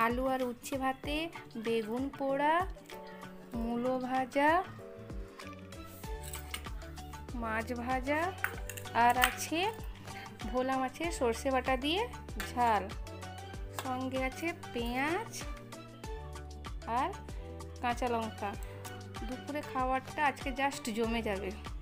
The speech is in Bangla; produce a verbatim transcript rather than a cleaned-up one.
আলু আর উচ্ছে ভাতে, বেগুন পোড়া, মূলো ভাজা, মাছ ভাজা, আর আছে ভোলা মাছের সর্ষে বাটা দিয়ে ঝাল, সঙ্গে আছে পেঁয়াজ আর কাঁচা লঙ্কা। দুপুরে খাবারটা আজকে জাস্ট জমে যাবে।